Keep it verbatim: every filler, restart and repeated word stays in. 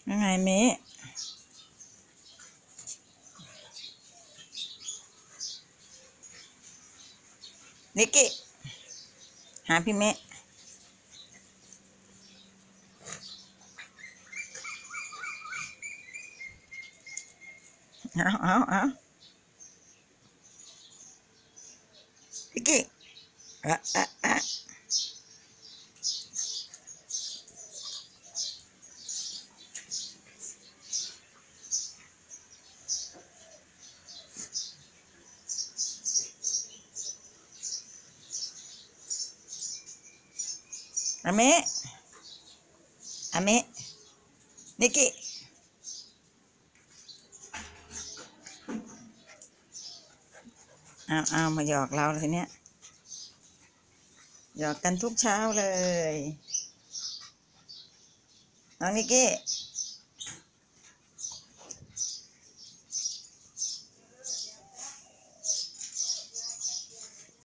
ยังไงเมะนิกกี้หาพี่เมะเอาเอาเอานิกกี้อะอะอะอะเมะอะเมะนิกกี้เอาเอามาหยอกเราทีเนี้ยหยอกกันทุกเช้าเลยน้องนิกกี้